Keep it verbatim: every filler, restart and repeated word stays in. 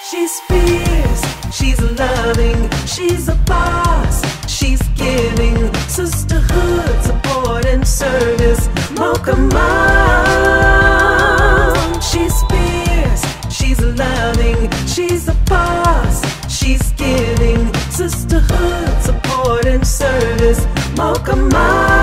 She's fierce, she's loving, she's a boss, she's giving sisterhood, support and service. Mocha Mom. She's fierce, she's loving, she's a boss, she's giving sisterhood, support and service. Mocha Mom.